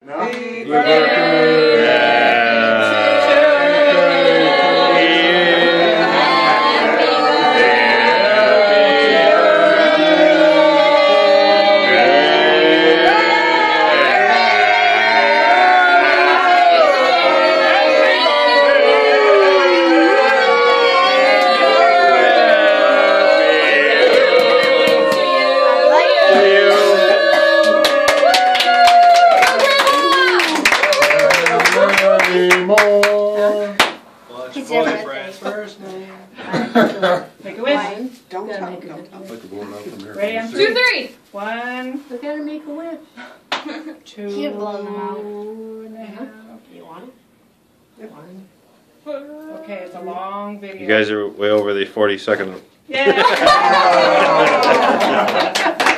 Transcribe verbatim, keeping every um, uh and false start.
Happy birthday Make a wish. Don't tell him, don't tell him. Ready on Two, three. One. We gotta make a wish. Two. Can't blow them out. And a half. You want it? One. Okay, it's a long video. You guys are way over the forty second. Yeah.